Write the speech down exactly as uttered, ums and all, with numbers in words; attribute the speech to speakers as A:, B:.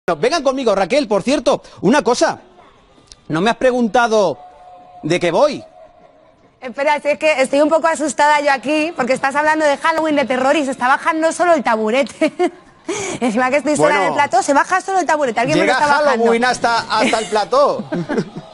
A: Vengan conmigo, Raquel, por cierto, una cosa. No me has preguntado de qué voy.
B: Espera, es que estoy un poco asustada yo aquí, porque estás hablando de Halloween, de terror, y se está bajando solo el taburete. Encima que estoy sola
A: Bueno,
B: en el plató, se baja solo el taburete. ¿Alguien me lo
A: llega
B: está bajando?
A: Halloween hasta, hasta el plató.